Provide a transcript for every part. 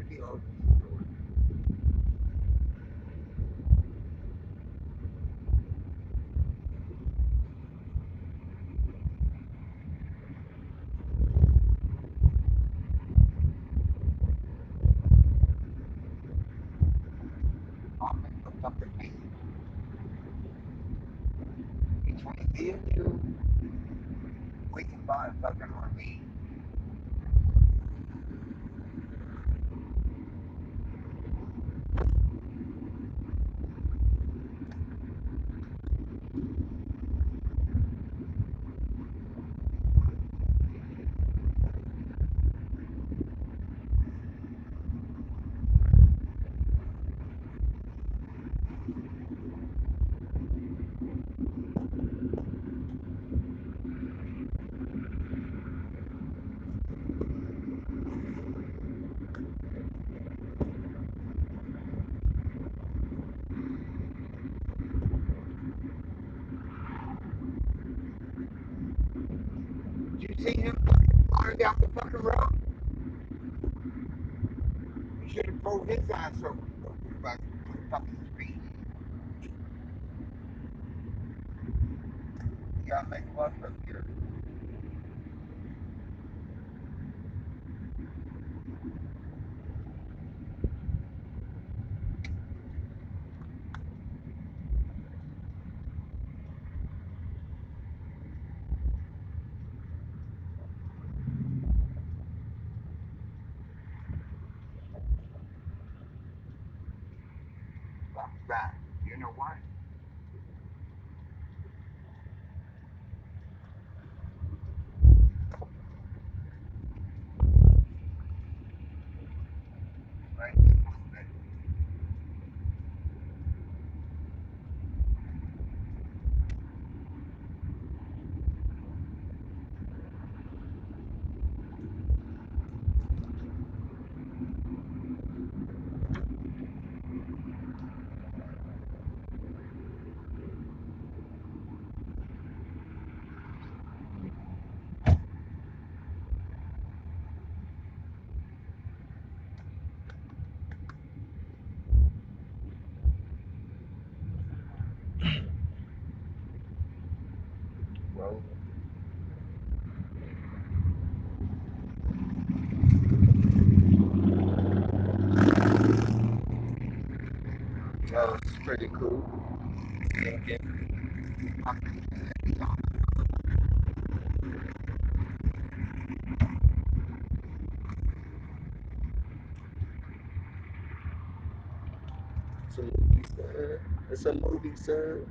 It's a movie, sir.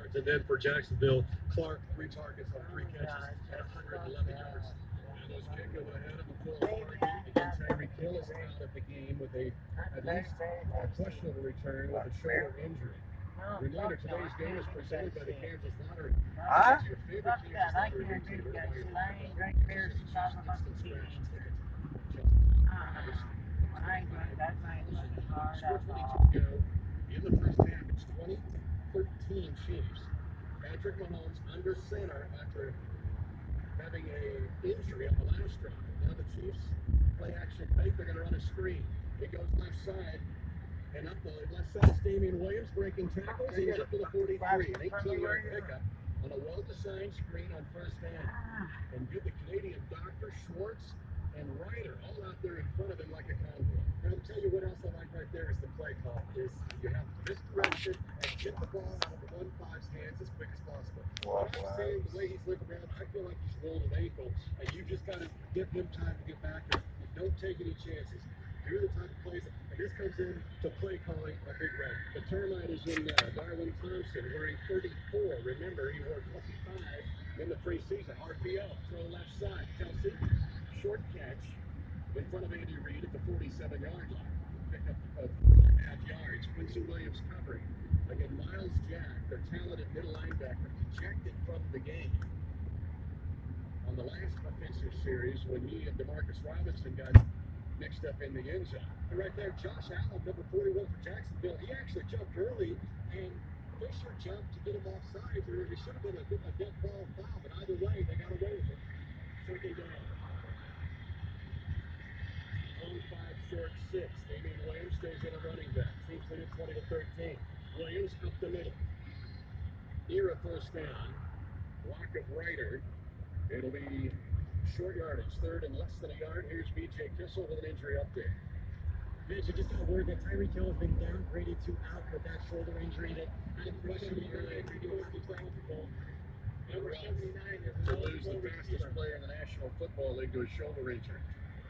yards. And then for Jacksonville, Clark, 3 targets on 3 catches and 111 yards. And those kick go ahead of the full party. Again, Tyreek Hill is out of the game with at least a questionable return with a shoulder injury. Reminder, today's game is presented by the Kansas Lottery. Huh? Your favorite Kansas Lottery retailer by Score 22 go in the first half. It's 20-13 Chiefs. Patrick Mahomes under center after having a injury on the last drive. Now the Chiefs play action fake. They're going to run a screen. It goes left side. And up the left side is Damian Williams breaking tackles. He's up to the 43. An 18-yard pickup on a well-designed screen on first down. And give the Canadian doctor, Schwartz, and Ryder all out there in front of him like a convoy. And I'll tell you what else I like right there is the play call. Is you have misdirection and get the ball out of the 1-5's hands as quick as possible. What I'm saying, the way he's looking around, I feel like he's rolled an ankle, and you just got to give him time to get back there. You don't take any chances. Here are the type of plays, and this comes in to play calling a Big Red. The termite is in there. Darwin Thompson wearing 34. Remember, he wore 25 in the preseason. RPO, throw left side. Kelsey, short catch in front of Andy Reid at the 47-yard line. Pick up 4.5 yards. Quincy Williams covering. Again, Miles Jack, their talented middle linebacker, ejected from the game on the last offensive series when he and Demarcus Robinson got mixed up in the end zone. And right there, Josh Allen, number 41 for Jacksonville, he actually jumped early, and Fisher jumped to get him offside. It should have been a dead ball foul, but either way, they got away with it. Second down. On 5, short 6. Damian Williams stays in a running back. Chiefs lead it 20-13. Williams up the middle. Near a first down. Block of Ryder. It'll be short yardage, third and less than a yard. Here's B.J. Kissel with an injury update. Mitch, I just got word that Tyreek Hill has been downgraded to out with that shoulder injury that had questioned earlier. Number 79 to lose the fastest player in the National Football League to a shoulder injury.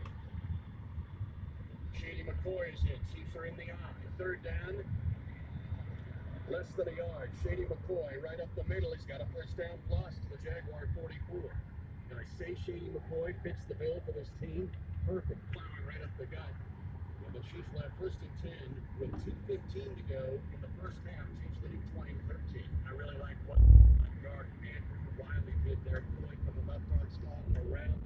Shady McCoy is in. Chiefs are in the eye. Third down, less than a yard. Shady McCoy right up the middle. He's got a first down plus to the Jaguar 44. And I say Shady McCoy fits the bill for this team. Perfect. Plowing right up the gut. And the Chiefs left first and 10 with 2:15 to go in the first half. Chiefs leading 20-13. I really like what guard Andrew Wiley did there. Pulling from the left arm slot around